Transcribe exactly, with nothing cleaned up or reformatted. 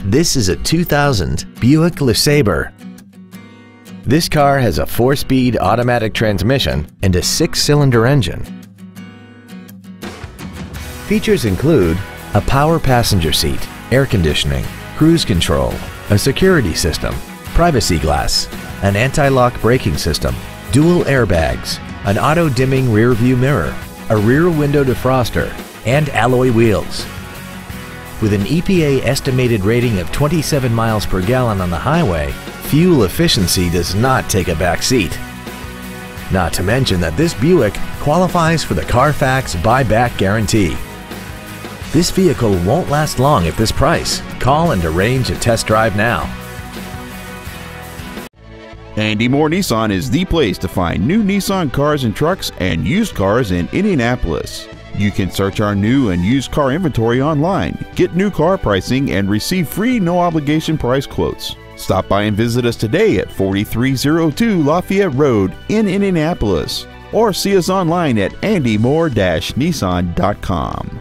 This is a two thousand Buick LeSabre. This car has a four-speed automatic transmission and a six-cylinder engine. Features include a power passenger seat, air conditioning, cruise control, a security system, privacy glass, an anti-lock braking system, dual airbags, an auto-dimming rear-view mirror, a rear window defroster, and alloy wheels. With an E P A estimated rating of twenty-seven miles per gallon on the highway, fuel efficiency does not take a back seat. Not to mention that this Buick qualifies for the Carfax buyback guarantee. This vehicle won't last long at this price. Call and arrange a test drive now. Andy Mohr Nissan is the place to find new Nissan cars and trucks and used cars in Indianapolis. You can search our new and used car inventory online, get new car pricing, and receive free no-obligation price quotes. Stop by and visit us today at forty-three oh two Lafayette Road in Indianapolis, or see us online at andy mohr dash nissan dot com.